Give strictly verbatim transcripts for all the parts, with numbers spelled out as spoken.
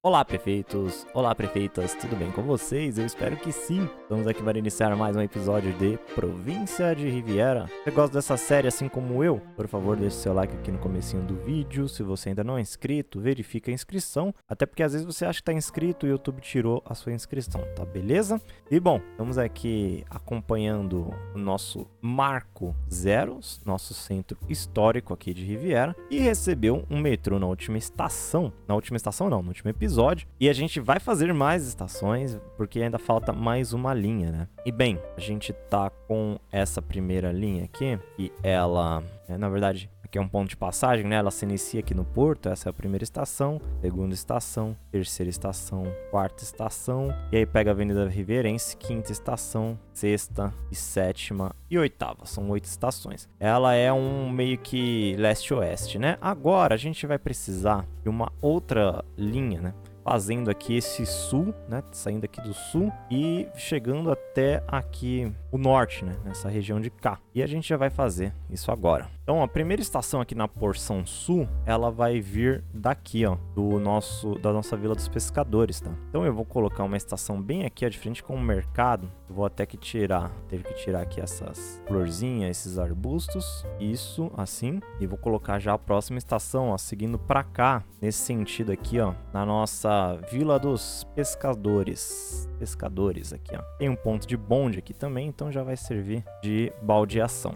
Olá, prefeitos! Olá, prefeitas! Tudo bem com vocês? Eu espero que sim! Estamos aqui para iniciar mais um episódio de Província de Riviera. Se você gosta dessa série assim como eu, por favor, deixe seu like aqui no comecinho do vídeo. Se você ainda não é inscrito, verifique a inscrição. Até porque às vezes você acha que está inscrito e o YouTube tirou a sua inscrição, tá beleza? E bom, estamos aqui acompanhando o nosso Marco Zero, nosso centro histórico aqui de Riviera, e recebeu um metrô na última estação. Na última estação não, no último episódio. Episódio, e a gente vai fazer mais estações, porque ainda falta mais uma linha, né? E bem, a gente tá com essa primeira linha aqui, e ela, é, na verdade, aqui é um ponto de passagem, né? Ela se inicia aqui no porto, essa é a primeira estação, segunda estação, terceira estação, quarta estação, e aí pega a Avenida Rivierense, quinta estação, sexta e sétima e oitava, são oito estações. Ela é um meio que leste-oeste, né? Agora a gente vai precisar de uma outra linha, né? Fazendo aqui esse sul, né? Saindo aqui do sul e chegando até aqui o norte, né? Nessa região de cá. E a gente já vai fazer isso agora. Então, a primeira estação aqui na porção sul, ela vai vir daqui, ó, do nosso, da nossa Vila dos Pescadores, tá? Então, eu vou colocar uma estação bem aqui, ó, de frente com o mercado. Eu vou até que tirar, teve que tirar aqui essas florzinhas, esses arbustos, isso, assim. E vou colocar já a próxima estação, ó, seguindo pra cá, nesse sentido aqui, ó, na nossa Vila dos Pescadores. Pescadores aqui, ó. Tem um ponto de bonde aqui também, então já vai servir de baldeação.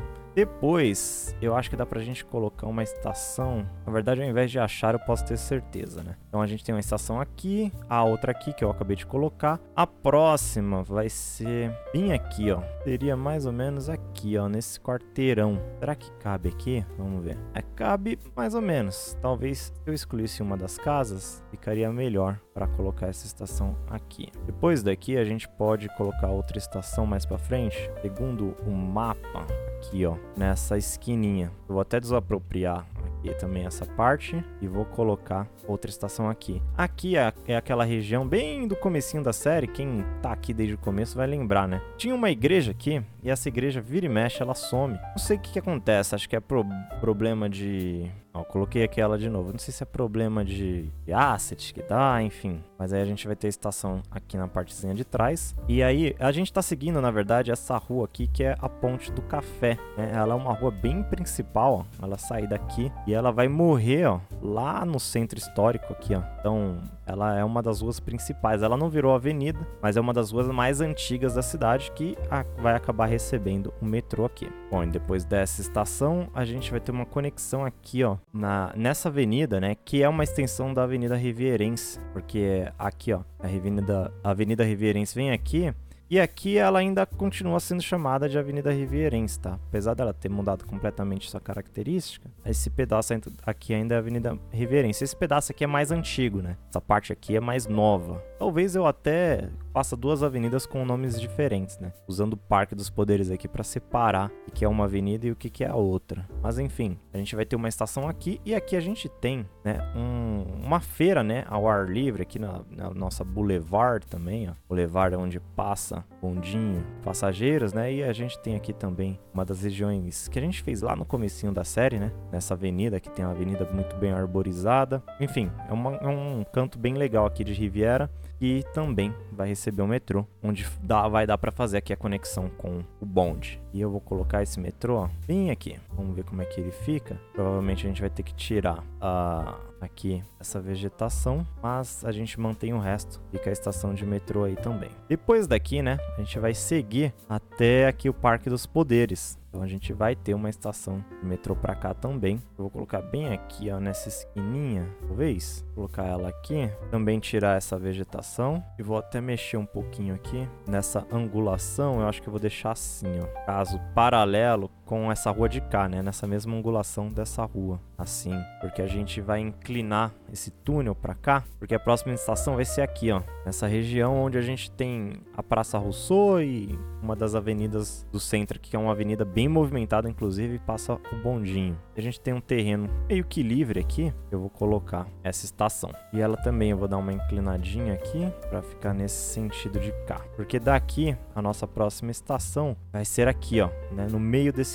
Depois, eu acho que dá pra gente colocar uma estação. Na verdade, ao invés de achar, eu posso ter certeza, né? Então a gente tem uma estação aqui, a outra aqui que eu acabei de colocar. A próxima vai ser bem aqui, ó. Seria mais ou menos aqui, ó, nesse quarteirão. Será que cabe aqui? Vamos ver. É, cabe mais ou menos. Talvez se eu excluísse uma das casas, ficaria melhor para colocar essa estação aqui. Depois daqui, a gente pode colocar outra estação mais pra frente, segundo o mapa. Aqui, ó, nessa esquininha. Eu vou até desapropriar aqui também essa parte e vou colocar outra estação aqui. Aqui é, é aquela região bem do comecinho da série. Quem tá aqui desde o começo vai lembrar, né? Tinha uma igreja aqui e essa igreja vira e mexe, ela some. Não sei o que que acontece, acho que é pro problema de... Ó, coloquei aqui ela de novo. Não sei se é problema de, de asset que dá, enfim. Mas aí a gente vai ter a estação aqui na partezinha de trás. E aí a gente tá seguindo, na verdade, essa rua aqui que é a Ponte do Café, né? Ela é uma rua bem principal, ó. Ela sai daqui e ela vai morrer, ó, lá no centro histórico aqui, ó. Então, ela é uma das ruas principais. Ela não virou avenida, mas é uma das ruas mais antigas da cidade que a, vai acabar recebendo o metrô aqui. Bom, e depois dessa estação, a gente vai ter uma conexão aqui, ó, na, nessa avenida, né, que é uma extensão da Avenida Rivierense, porque aqui, ó, a Avenida, a Avenida Rivierense vem aqui. E aqui ela ainda continua sendo chamada de Avenida Rivierense, tá? Apesar dela ter mudado completamente sua característica, esse pedaço aqui ainda é Avenida Rivierense. Esse pedaço aqui é mais antigo, né? Essa parte aqui é mais nova. Talvez eu até faça duas avenidas com nomes diferentes, né? Usando o Parque dos Poderes aqui para separar o que é uma avenida e o que é a outra. Mas enfim, a gente vai ter uma estação aqui e aqui a gente tem, né, um, uma feira, né, ao ar livre aqui na, na nossa Boulevard também, ó. Boulevard é onde passa bondinho, passageiros, né? E a gente tem aqui também uma das regiões que a gente fez lá no comecinho da série, né? Nessa avenida, que tem uma avenida muito bem arborizada. Enfim, é, uma, é um canto bem legal aqui de Riviera. E também vai receber o metrô, onde dá, vai dar para fazer aqui a conexão com o bonde. E eu vou colocar esse metrô, ó, bem aqui. Vamos ver como é que ele fica. Provavelmente a gente vai ter que tirar a... aqui essa vegetação, mas a gente mantém o resto, fica a estação de metrô aí também. Depois daqui, né, a gente vai seguir até aqui o Parque dos Poderes. Então a gente vai ter uma estação de metrô pra cá também. Eu vou colocar bem aqui, ó, nessa esquininha, talvez. Vou colocar ela aqui. Também tirar essa vegetação. E vou até mexer um pouquinho aqui nessa angulação. Eu acho que eu vou deixar assim, ó. Caso paralelo com essa rua de cá, né? Nessa mesma angulação dessa rua. Assim. Porque a gente vai inclinar esse túnel pra cá. Porque a próxima estação vai ser aqui, ó. Nessa região onde a gente tem a Praça Rousseau e uma das avenidas do centro aqui, que é uma avenida bem movimentada, inclusive, passa o bondinho. A gente tem um terreno meio que livre aqui, eu vou colocar essa estação. E ela também eu vou dar uma inclinadinha aqui para ficar nesse sentido de cá. Porque daqui, a nossa próxima estação vai ser aqui, ó, né, no meio desse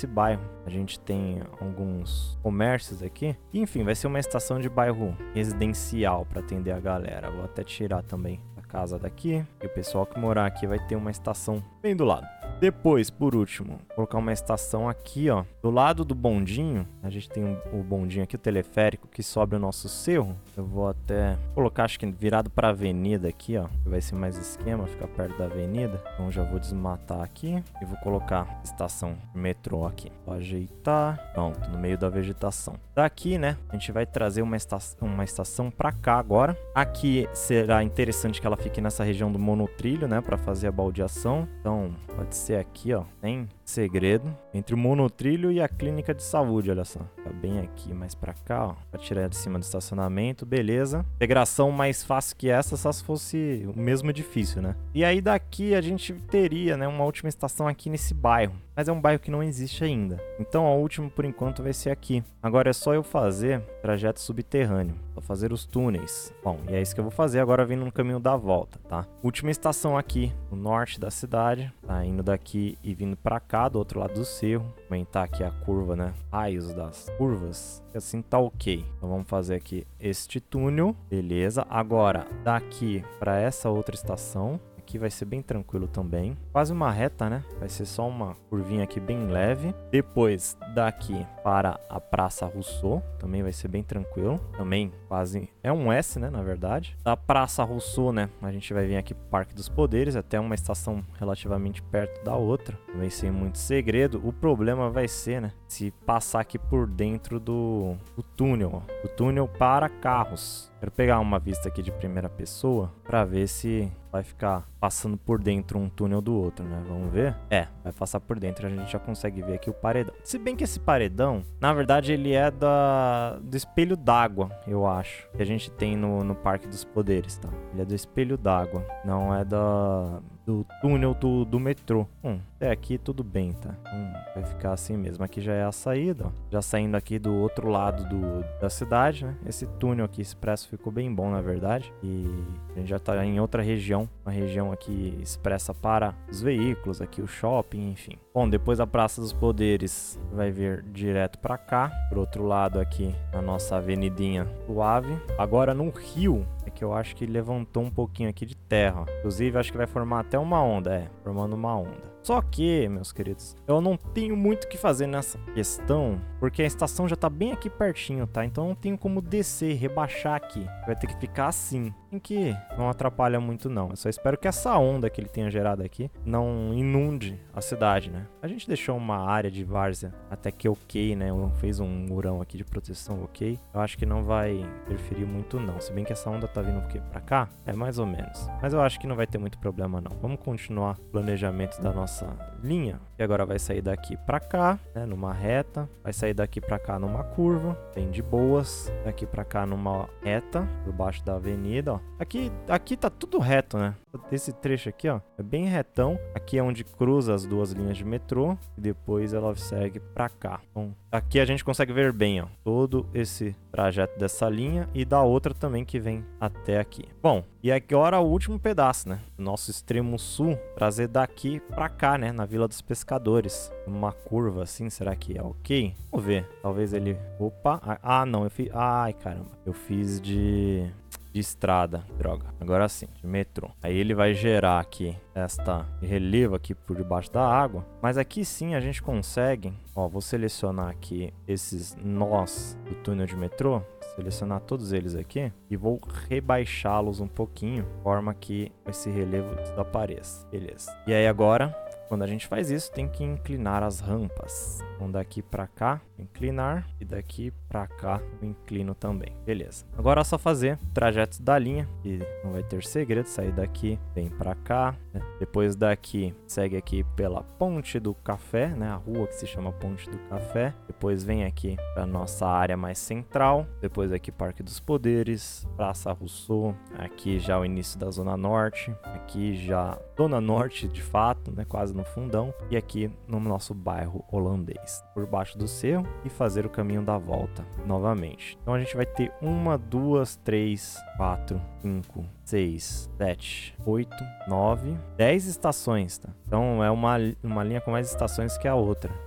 nesse bairro. A gente tem alguns comércios aqui. E, enfim, vai ser uma estação de bairro residencial para atender a galera. Vou até tirar também a casa daqui. E o pessoal que morar aqui vai ter uma estação bem do lado. Depois, por último, vou colocar uma estação aqui, ó. Do lado do bondinho, a gente tem um, o bondinho aqui, o teleférico, que sobe o nosso cerro. Eu vou até colocar, acho que virado para a avenida aqui, ó. Vai ser mais esquema, ficar perto da avenida. Então já vou desmatar aqui e vou colocar estação de metrô aqui. Vou ajeitar. Pronto, no meio da vegetação. Daqui, né, a gente vai trazer uma estação, uma estação para cá agora. Aqui será interessante que ela fique nessa região do monotrilho, né, para fazer a baldeação. Então, pode ser aqui, ó, tem segredo entre o monotrilho e a clínica de saúde, olha só. Tá bem aqui, mais pra cá, ó, pra tirar de cima do estacionamento, beleza. Integração mais fácil que essa, só se fosse o mesmo edifício, né? E aí daqui a gente teria, né, uma última estação aqui nesse bairro. Mas é um bairro que não existe ainda. Então a última, por enquanto, vai ser aqui. Agora é só eu fazer trajeto subterrâneo. Vou fazer os túneis. Bom, e é isso que eu vou fazer agora vindo no caminho da volta, tá? Última estação aqui, no norte da cidade. Tá indo daqui e vindo pra cá, do outro lado do cerro. Aumentar aqui a curva, né? Raios das curvas. Assim tá ok. Então vamos fazer aqui este túnel. Beleza. Agora, daqui pra essa outra estação. Aqui vai ser bem tranquilo também. Quase uma reta, né? Vai ser só uma curvinha aqui bem leve. Depois daqui para a Praça Rousseau. Também vai ser bem tranquilo. Também quase... É um S, né? Na verdade. Da Praça Rousseau, né? A gente vai vir aqui pro Parque dos Poderes. Até uma estação relativamente perto da outra. Também sem muito segredo. O problema vai ser, né? Se passar aqui por dentro do, do túnel. Ó. O túnel para carros. Quero pegar uma vista aqui de primeira pessoa para ver se vai ficar passando por dentro um túnel do outro, né? Vamos ver? É, vai passar por dentro. A gente já consegue ver aqui o paredão. Se bem que esse paredão, na verdade, ele é da, do espelho d'água, eu acho. Que a gente tem no, no Parque dos Poderes, tá? Ele é do espelho d'água. Não é da... do túnel do, do metrô. Hum, até aqui tudo bem, tá? Hum, vai ficar assim mesmo. Aqui já é a saída, ó. Já saindo aqui do outro lado do, da cidade, né? Esse túnel aqui expresso ficou bem bom, na verdade. E a gente já tá em outra região. Uma região aqui expressa para os veículos, aqui o shopping, enfim. Bom, depois a Praça dos Poderes vai vir direto pra cá. Pro outro lado aqui, a nossa avenidinha suave. Agora no rio, é que eu acho que levantou um pouquinho aqui de terra. Inclusive, acho que vai formar até uma onda, é. Formando uma onda. Só que, meus queridos, eu não tenho muito o que fazer nessa questão, porque a estação já tá bem aqui pertinho, tá? Então eu não tenho como descer, rebaixar aqui. Vai ter que ficar assim. Em que não atrapalha muito, não. Eu só espero que essa onda que ele tenha gerado aqui não inunde a cidade, né? A gente deixou uma área de várzea até que ok, né? Fez um murão aqui de proteção ok. Eu acho que não vai interferir muito, não. Se bem que essa onda tá vindo o quê? Pra cá? É mais ou menos. Mas eu acho que não vai ter muito problema, não. Vamos continuar o planejamento da nossa linha. E agora vai sair daqui pra cá, né? Numa reta. Vai sair daqui pra cá numa curva. Bem de boas. Daqui pra cá numa reta. Por baixo da avenida, ó. Aqui, aqui tá tudo reto, né? Esse trecho aqui, ó, é bem retão. Aqui é onde cruza as duas linhas de metrô. E depois ela segue pra cá. Então, aqui a gente consegue ver bem, ó, todo esse trajeto dessa linha e da outra também que vem até aqui. Bom, e agora o último pedaço, né? Nosso extremo sul, trazer daqui pra cá, né? Na Vila dos Pescadores. Uma curva assim, será que é ok? Vamos ver. Talvez ele... Opa! Ah, não, eu fiz... Ai, caramba. Eu fiz de... de estrada, droga, agora sim, de metrô. Aí ele vai gerar aqui esta relevo aqui por debaixo da água, mas aqui sim a gente consegue, ó, vou selecionar aqui esses nós do túnel de metrô, selecionar todos eles aqui e vou rebaixá-los um pouquinho, de forma que esse relevo desapareça, beleza. E aí agora, quando a gente faz isso, tem que inclinar as rampas. Então daqui pra cá, inclinar, e daqui pra cá, eu inclino também. Beleza. Agora é só fazer trajetos da linha, e não vai ter segredo. Sair daqui, vem pra cá, né? Depois daqui, segue aqui pela Ponte do Café, né? A rua que se chama Ponte do Café. Depois vem aqui pra nossa área mais central. Depois aqui Parque dos Poderes, Praça Rousseau. Aqui já o início da Zona Norte. Aqui já Zona Norte, de fato, né? Quase no fundão. E aqui no nosso bairro holandês, por baixo do cerro, e fazer o caminho da volta novamente. Então a gente vai ter uma, duas, três, quatro, cinco, seis, sete, oito, nove, dez estações, tá? Então é uma, uma linha com mais estações que a outra.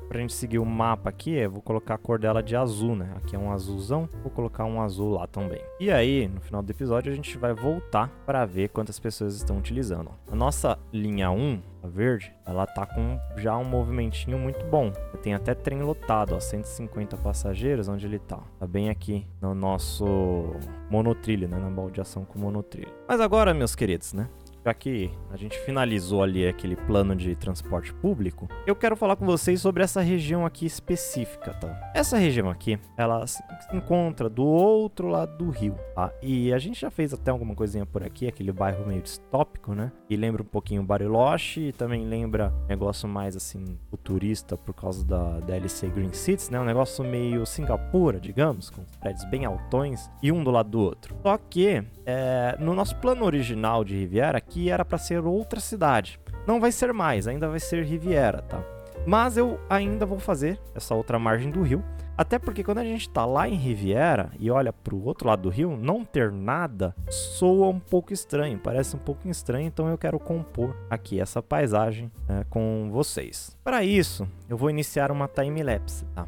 pra gente seguir o mapa aqui, eu vou colocar a cor dela de azul, né? Aqui é um azulzão, vou colocar um azul lá também. E aí, no final do episódio, a gente vai voltar para ver quantas pessoas estão utilizando. A nossa linha um, a verde, ela tá com já um movimentinho muito bom. Tem até trem lotado, ó, cento e cinquenta passageiros, onde ele tá? Tá bem aqui no nosso monotrilho, né? Na baldeação com monotrilho. Mas agora, meus queridos, né? Já que a gente finalizou ali aquele plano de transporte público, eu quero falar com vocês sobre essa região aqui específica, tá? Essa região aqui, ela se encontra do outro lado do rio, tá? E a gente já fez até alguma coisinha por aqui, aquele bairro meio distópico, né? E lembra um pouquinho Bariloche, e também lembra um negócio mais, assim, futurista por causa da D L C Green Cities, né? Um negócio meio Singapura, digamos, com prédios bem altões, e um do lado do outro. Só que, é, no nosso plano original de Riviera, aqui era para ser outra cidade. Não vai ser mais, ainda vai ser Riviera, tá? Mas eu ainda vou fazer essa outra margem do rio. Até porque quando a gente tá lá em Riviera e olha pro outro lado do rio, não ter nada soa um pouco estranho, parece um pouco estranho, então eu quero compor aqui essa paisagem é, com vocês. Para isso, eu vou iniciar uma time-lapse, tá?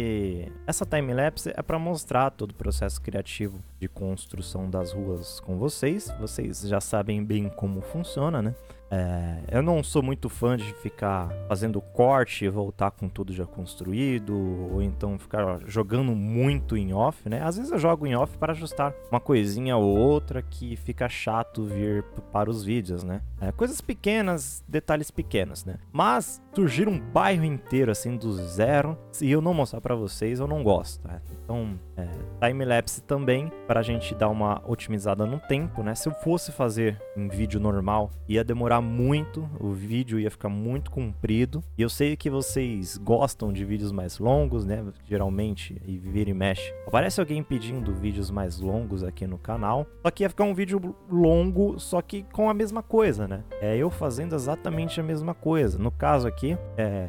E essa time-lapse é para mostrar todo o processo criativo de construção das ruas com vocês. Vocês já sabem bem como funciona, né? É, eu não sou muito fã de ficar fazendo corte e voltar com tudo já construído, ou então ficar jogando muito em off, né? Às vezes eu jogo em off para ajustar uma coisinha ou outra que fica chato vir para os vídeos, né? É, coisas pequenas, detalhes pequenos, né? Mas surgir um bairro inteiro assim do zero, se eu não mostrar para vocês, eu não gosto, né? Então, é, time-lapse também, para a gente dar uma otimizada no tempo, né? Se eu fosse fazer em vídeo normal, ia demorar muito, o vídeo ia ficar muito comprido. E eu sei que vocês gostam de vídeos mais longos, né? Geralmente, e vira e mexe, aparece alguém pedindo vídeos mais longos aqui no canal. Só que ia ficar um vídeo longo, só que com a mesma coisa, né? É eu fazendo exatamente a mesma coisa. No caso aqui, é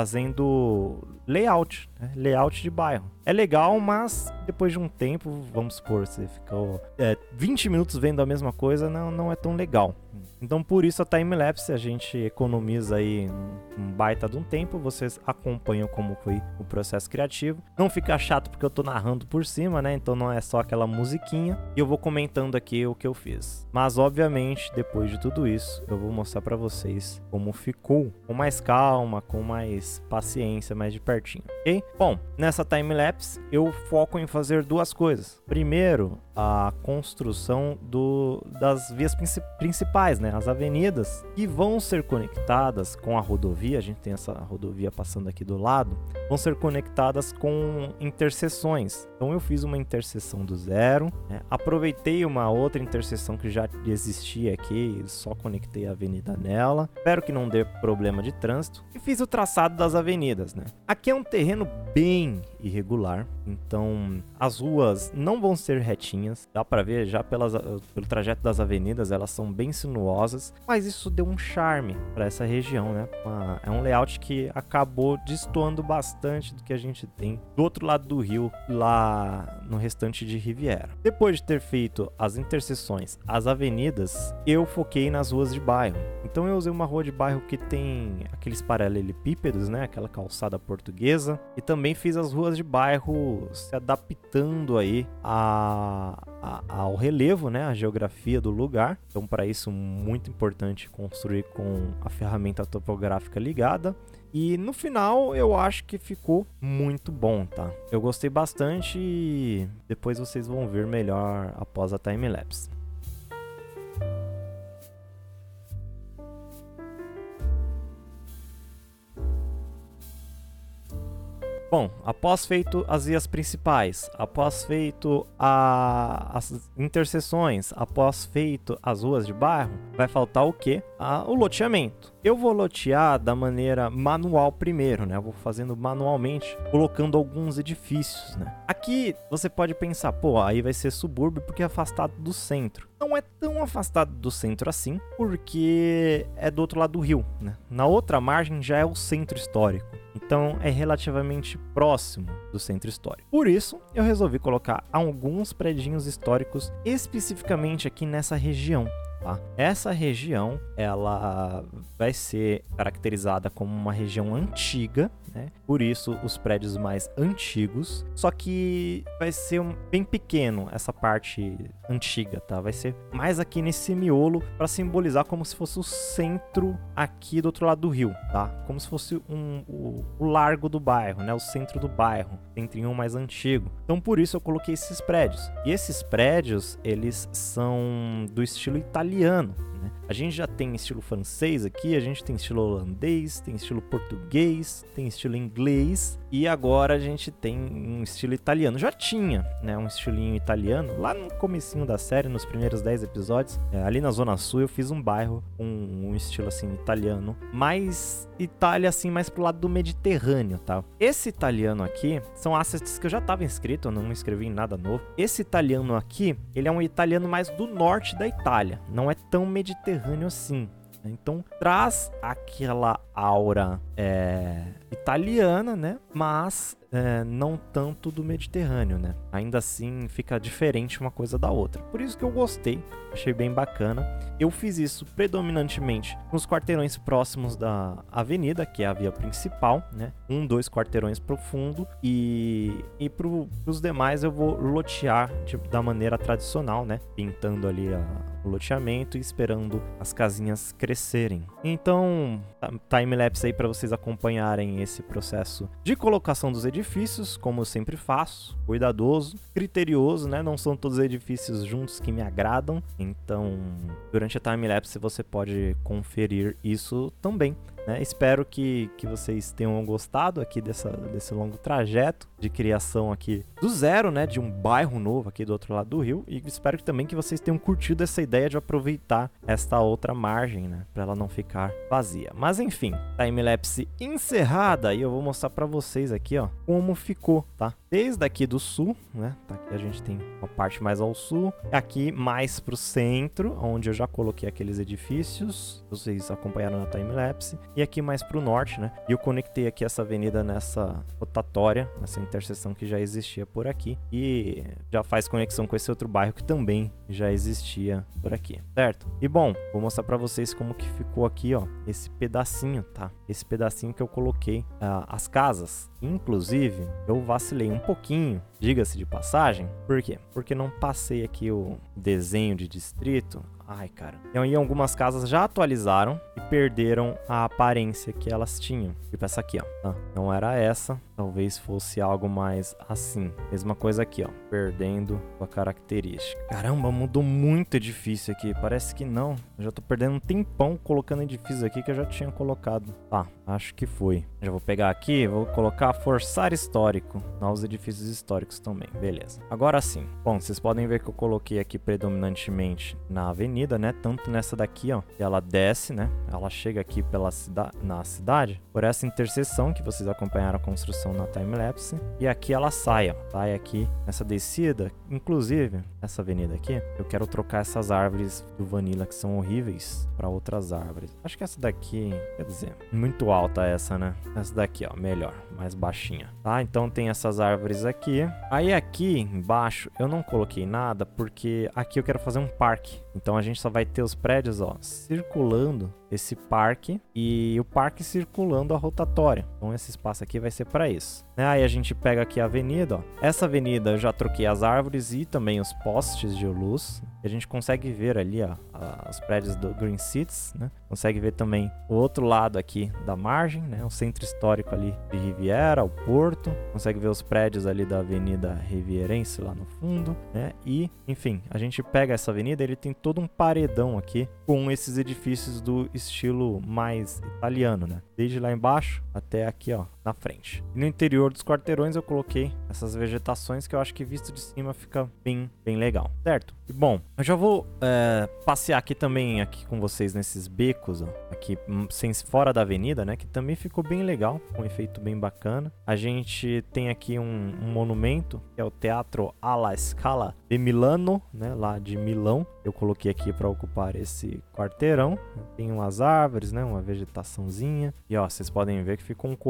fazendo layout, né? Layout de bairro. É legal, mas depois de um tempo, vamos supor, você ficou é, vinte minutos vendo a mesma coisa, não, não é tão legal. Então, por isso, a time-lapse, a gente economiza aí um, um baita de um tempo. Vocês acompanham como foi o processo criativo. Não fica chato porque eu tô narrando por cima, né? Então, não é só aquela musiquinha. E eu vou comentando aqui o que eu fiz. Mas, obviamente, depois de tudo isso, eu vou mostrar pra vocês como ficou. Com mais calma, com mais paciência, mais de pertinho, ok? Bom, nessa time-lapse, eu foco em fazer duas coisas. Primeiro, a construção do, das vias principais, né? As avenidas que vão ser conectadas com a rodovia. A gente tem essa rodovia passando aqui do lado, vão ser conectadas com interseções. Então eu fiz uma interseção do zero, né? Aproveitei uma outra interseção que já existia aqui, só conectei a avenida nela. Espero que não dê problema de trânsito. E fiz o traçado das avenidas, né? Aqui é um terreno bem irregular, então as ruas não vão ser retinhas. Dá para ver já pelas, pelo trajeto das avenidas, elas são bem sinuosas, mas isso deu um charme para essa região, né? Uma, é um layout que acabou destoando bastante do que a gente tem do outro lado do rio, lá no restante de Riviera. Depois de ter feito as interseções, as avenidas, eu foquei nas ruas de bairro. Então eu usei uma rua de bairro que tem aqueles paralelepípedos, né? Aquela calçada portuguesa. E também fiz as ruas de bairro se adaptando aí a, a, ao relevo, né? A geografia do lugar. Então, para isso, muito importante construir com a ferramenta topográfica ligada. E no final eu acho que ficou muito bom, tá? Eu gostei bastante e depois vocês vão ver melhor após a time-lapse. Bom, após feito as vias principais, após feito a, as interseções, após feito as ruas de bairro, vai faltar o quê? Ah, o loteamento. Eu vou lotear da maneira manual primeiro, né? Eu vou fazendo manualmente, colocando alguns edifícios, né? Aqui você pode pensar, pô, aí vai ser subúrbio porque é afastado do centro. Não é tão afastado do centro assim, porque é do outro lado do rio, né? Na outra margem já é o centro histórico. Então é relativamente próximo do centro histórico. Por isso, eu resolvi colocar alguns predinhos históricos especificamente aqui nessa região. tá? Essa região, ela vai ser caracterizada como uma região antiga, né? Por isso os prédios mais antigos, só que vai ser um, bem pequeno essa parte antiga, tá? Vai ser mais aqui nesse miolo para simbolizar como se fosse o centro aqui do outro lado do rio, tá? Como se fosse um, o, o largo do bairro, né? O centro do bairro, centrinho mais antigo. Então por isso eu coloquei esses prédios. E esses prédios, eles são do estilo italiano, né? A gente já tem estilo francês aqui, a gente tem estilo holandês, tem estilo português, tem estilo inglês e agora a gente tem um estilo italiano. Já tinha, né, um estilinho italiano lá no comecinho da série, nos primeiros dez episódios. É, ali na Zona Sul eu fiz um bairro com um, um estilo assim italiano, mais Itália assim, mais pro lado do Mediterrâneo, tá? Esse italiano aqui são assets que eu já tava inscrito, eu não me inscrevi em nada novo. Esse italiano aqui, ele é um italiano mais do norte da Itália, não é tão mediterrâneo assim. Então traz aquela aura é, italiana, né? Mas é, não tanto do Mediterrâneo, né? Ainda assim fica diferente uma coisa da outra. Por isso que eu gostei, achei bem bacana. Eu fiz isso predominantemente nos quarteirões próximos da avenida, que é a via principal, né? Um, dois quarteirões profundo e, e pro, pros demais eu vou lotear de, da maneira tradicional, né? Pintando ali a, o loteamento e esperando as casinhas crescerem. Então, timelapse aí para vocês acompanharem esse processo de colocação dos edifícios, como eu sempre faço, cuidadoso, criterioso, né? Não são todos os edifícios juntos que me agradam, então durante a timelapse você pode conferir isso também, né? Espero que, que vocês tenham gostado aqui dessa, desse longo trajeto de criação aqui do zero, né? De um bairro novo aqui do outro lado do rio, e espero que também que vocês tenham curtido essa ideia de aproveitar esta outra margem, né? Para ela não ficar vazia. Mas enfim, timelapse encerrada e eu vou mostrar para vocês aqui, ó, como ficou, tá? Desde aqui do sul, né? Tá, aqui a gente tem uma parte mais ao sul, aqui mais pro centro, onde eu já coloquei aqueles edifícios, vocês acompanharam na timelapse, e aqui mais pro norte, né? E eu conectei aqui essa avenida nessa rotatória, nessa interseção que já existia por aqui, e já faz conexão com esse outro bairro que também já existia por aqui, certo? E bom, vou mostrar para vocês como que ficou aqui, ó, esse pedacinho, tá? Esse pedacinho que eu coloquei uh, as casas. Inclusive, eu vacilei um pouquinho, diga-se de passagem. Por quê? Porque não passei aqui o desenho de distrito. Ai, cara. E aí algumas casas já atualizaram e perderam a aparência que elas tinham. Tipo essa aqui, ó. Ah, não era essa. Talvez fosse algo mais assim. Mesma coisa aqui, ó. Perdendo a característica. Caramba, mudou muito edifício aqui. Parece que não. Eu já tô perdendo um tempão colocando edifícios aqui que eu já tinha colocado. Tá, acho que foi. Já vou pegar aqui, vou colocar forçar histórico. Novos edifícios históricos também. Beleza. Agora sim. Bom, vocês podem ver que eu coloquei aqui predominantemente na avenida, né? Tanto nessa daqui, ó. Que ela desce, né? Ela chega aqui pela cida na cidade. Por essa interseção que vocês acompanharam a construção na timelapse. E aqui ela sai, ó. Sai aqui nessa descida. Inclusive, essa avenida aqui, eu quero trocar essas árvores do Vanilla que são horríveis para outras árvores. Acho que essa daqui, quer dizer, muito alta essa, né? Essa daqui, ó, melhor, mais baixinha. Tá? Então tem essas árvores aqui. Aí aqui embaixo eu não coloquei nada porque aqui eu quero fazer um parque. Então a gente só vai ter os prédios, ó, circulando esse parque e o parque circulando a rotatória. Então esse espaço aqui vai ser para isso, né? Aí a gente pega aqui a avenida, ó. Essa avenida eu já troquei as árvores e também os postes de luz. E a gente consegue ver ali, ó, os prédios do Green Cities, né? Consegue ver também o outro lado aqui da margem, né? O centro histórico ali de Riviera, o porto. Consegue ver os prédios ali da Avenida Rivierense lá no fundo, né? E, enfim, a gente pega essa avenida, ele tem todo um paredão aqui com esses edifícios do estilo mais italiano, né? Desde lá embaixo até aqui, ó, na frente. E no interior dos quarteirões eu coloquei essas vegetações que eu acho que visto de cima fica bem, bem legal, certo? E bom, eu já vou é, passear aqui também aqui com vocês nesses becos, ó, aqui sem, fora da avenida, né? Que também ficou bem legal, um efeito bem bacana. A gente tem aqui um, um monumento, que é o Teatro alla Scala de Milano, né? Lá de Milão. Eu coloquei aqui para ocupar esse quarteirão. Tem umas árvores, né? Uma vegetaçãozinha. E ó, vocês podem ver que ficou um corredorzão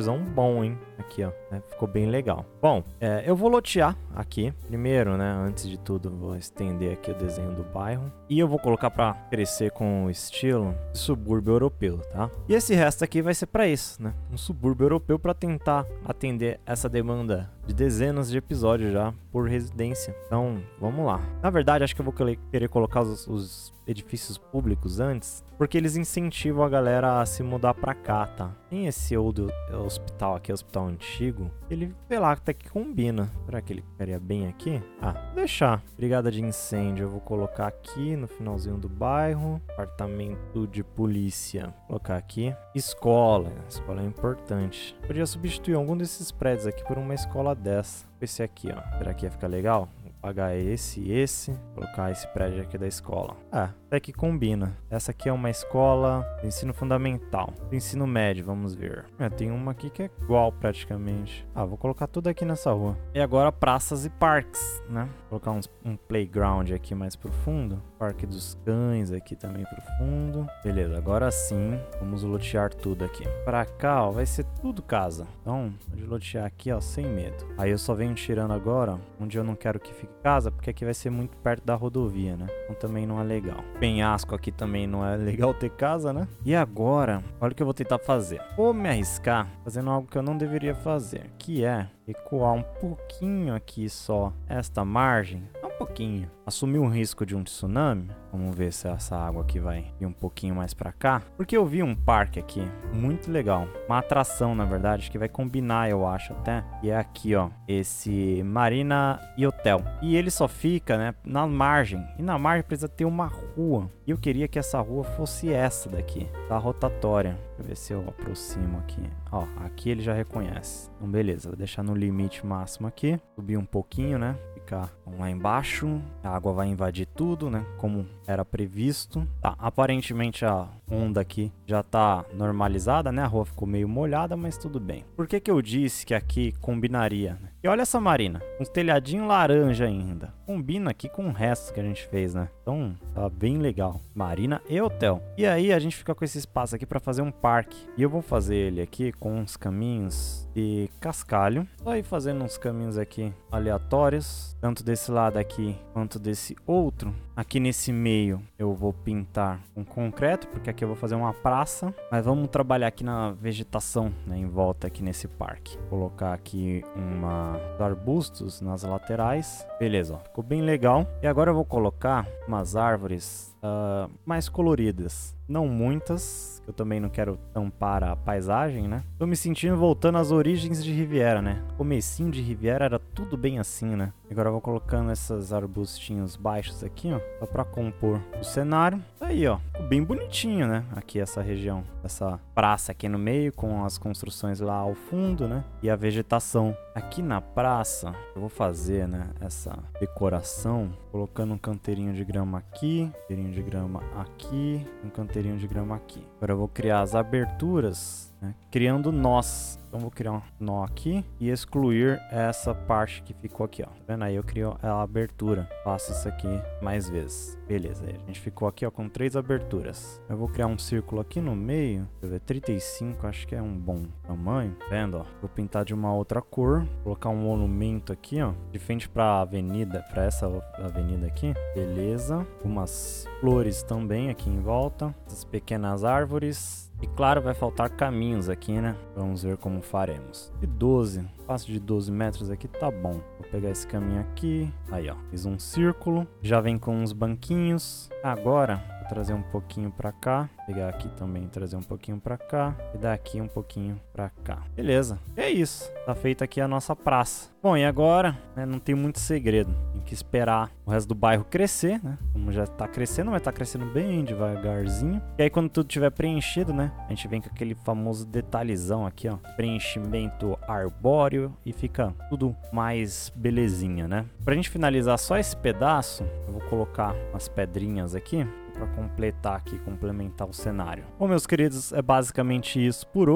interiórzão bom, hein? Aqui, ó. Né? Ficou bem legal. Bom, é, eu vou lotear aqui. Primeiro, né? Antes de tudo, vou estender aqui o desenho do bairro. E eu vou colocar pra crescer com o estilo de subúrbio europeu, tá? E esse resto aqui vai ser pra isso, né? Um subúrbio europeu pra tentar atender essa demanda de dezenas de episódios já por residência. Então, vamos lá. Na verdade, acho que eu vou querer colocar os, os edifícios públicos antes, porque eles incentivam a galera a se mudar pra cá, tá? Tem esse old hospital aqui, hospital antigo, ele, sei lá, até que combina. Será que ele ficaria bem aqui? Ah, vou deixar. Brigada de incêndio, eu vou colocar aqui no finalzinho do bairro. Apartamento de polícia, vou colocar aqui. Escola, escola é importante. Podia substituir algum desses prédios aqui por uma escola dessa. Esse aqui, ó. Será que ia ficar legal? Pagar esse e esse, colocar esse prédio aqui da escola. Ah, até que combina. Essa aqui é uma escola de ensino fundamental, do ensino médio, vamos ver. É, tem uma aqui que é igual praticamente. Ah, vou colocar tudo aqui nessa rua. E agora praças e parques, né? Vou colocar uns, um playground aqui mais pro fundo. Parque dos Cães aqui também pro fundo. Beleza, agora sim, vamos lotear tudo aqui. Pra cá, ó, vai ser tudo casa. Então, pode lotear aqui, ó, sem medo. Aí eu só venho tirando agora, onde eu não quero que fique casa, porque aqui vai ser muito perto da rodovia, né? Então também não é legal. Penhasco aqui também não é legal ter casa, né? E agora, olha o que eu vou tentar fazer. Vou me arriscar fazendo algo que eu não deveria fazer, que é recuar um pouquinho aqui só esta margem, um pouquinho. Assumir um risco de um tsunami. Vamos ver se essa água aqui vai ir um pouquinho mais pra cá. Porque eu vi um parque aqui, muito legal. Uma atração, na verdade, que vai combinar, eu acho até. E é aqui, ó, esse Marina e Hotel. E ele só fica, né, na margem. E na margem precisa ter uma rua. E eu queria que essa rua fosse essa daqui, da rotatória. Deixa eu ver se eu aproximo aqui. Ó, aqui ele já reconhece. Então, beleza, vou deixar no limite máximo aqui. Subir um pouquinho, né? Ficar lá embaixo. A água vai invadir tudo, né? Como era previsto. Tá, aparentemente a onda aqui já tá normalizada, né? A rua ficou meio molhada, mas tudo bem. Por que que eu disse que aqui combinaria, né? E olha essa marina, um telhadinho laranja ainda. Combina aqui com o resto que a gente fez, né? Então, tá bem legal. Marina e hotel. E aí a gente fica com esse espaço aqui para fazer um parque. E eu vou fazer ele aqui com uns caminhos de cascalho. Só ir fazendo uns caminhos aqui aleatórios. Tanto desse lado aqui, quanto desse outro. Aqui nesse meio eu vou pintar com concreto, porque aqui eu vou fazer uma praça. Mas vamos trabalhar aqui na vegetação, né? Em volta aqui nesse parque. Vou colocar aqui uma arbustos nas laterais. Beleza, ó, ficou bem legal. E agora eu vou colocar umas árvores uh, mais coloridas. Não muitas, eu também não quero tampar a paisagem, né? Tô me sentindo voltando às origens de Riviera, né? Comecinho de Riviera era tudo bem assim, né? Agora eu vou colocando esses arbustinhos baixos aqui, ó, só pra compor o cenário. Aí, ó, ficou bem bonitinho, né? Aqui essa região, essa praça aqui no meio, com as construções lá ao fundo, né? E a vegetação. Aqui na praça, eu vou fazer, né, essa decoração, colocando um canteirinho de grama aqui, canteirinho de grama aqui, um canteirinho de grama aqui. Agora eu vou criar as aberturas, né, criando nós. Então vou criar um nó aqui e excluir essa parte que ficou aqui, ó. Tá vendo aí? Eu crio a abertura. Faço isso aqui mais vezes. Beleza, aí a gente ficou aqui, ó, com três aberturas. Eu vou criar um círculo aqui no meio. Deixa eu ver, trinta e cinco, acho que é um bom tamanho. Tá vendo, ó? Vou pintar de uma outra cor. Colocar um monumento aqui, ó, de frente pra avenida, pra essa avenida aqui. Beleza. Umas flores também aqui em volta. Essas pequenas árvores. E claro, vai faltar caminhos aqui, né? Vamos ver como faremos. De doze, espaço de doze metros aqui tá bom. Vou pegar esse caminho aqui. Aí, ó, fiz um círculo. Já vem com uns banquinhos. Agora, vou trazer um pouquinho pra cá. Pegar aqui também, trazer um pouquinho pra cá. E daqui um pouquinho pra cá. Beleza, é isso. Tá feita aqui a nossa praça. Bom, e agora, né, não tem muito segredo. Tem que esperar o resto do bairro crescer, né? Como já tá crescendo, mas tá crescendo bem devagarzinho. E aí, quando tudo tiver preenchido, né? A gente vem com aquele famoso detalhezão aqui, ó. Preenchimento arbóreo e fica tudo mais belezinha, né? Pra gente finalizar só esse pedaço, eu vou colocar umas pedrinhas aqui para completar aqui, complementar o cenário. Bom, meus queridos, é basicamente isso por hoje.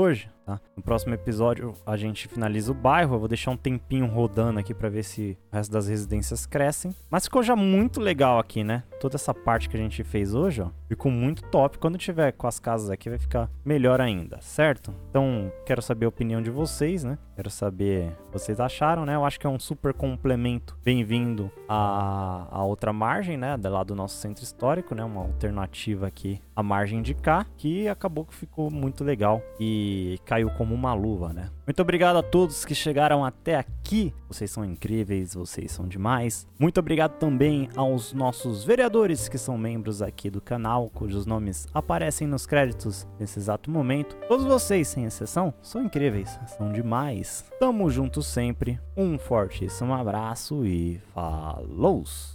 tá? No próximo episódio a gente finaliza o bairro, eu vou deixar um tempinho rodando aqui pra ver se o resto das residências crescem. Mas ficou já muito legal aqui, né? Toda essa parte que a gente fez hoje, ó, ficou muito top. Quando tiver com as casas aqui vai ficar melhor ainda, certo? Então, quero saber a opinião de vocês, né? Quero saber o que vocês acharam, né? Eu acho que é um super complemento bem-vindo à, à outra margem, né? Lá do nosso centro histórico, né? Uma alternativa aqui à margem de cá, que acabou que ficou muito legal e caiu como uma luva, né? Muito obrigado a todos que chegaram até aqui. Vocês são incríveis, vocês são demais. Muito obrigado também aos nossos vereadores que são membros aqui do canal, cujos nomes aparecem nos créditos nesse exato momento. Todos vocês, sem exceção, são incríveis, são demais. Tamo junto sempre. Um fortíssimo abraço e falou!